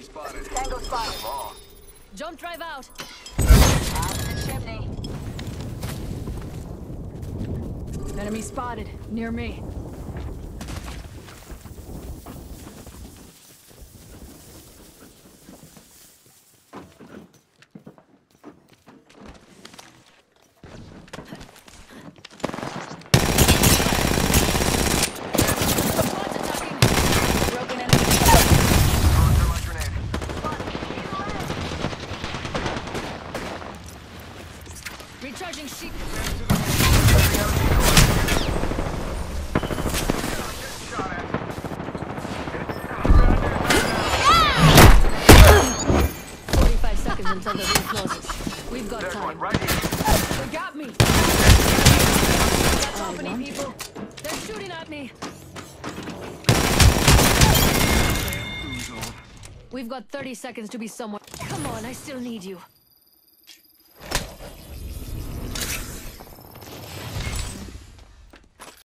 spotted. Tango spotted. Ball. Jump drive out. Out of the chimney. Enemy spotted. Near me. Broken enemy. Thermite grenade. Recharging sheep. Shot at. 45 seconds until the ring closes. We've got There's one time. right here. They got me. Got company, people. They're shooting at me. We've got 30 seconds to be somewhere. Come on, I still need you.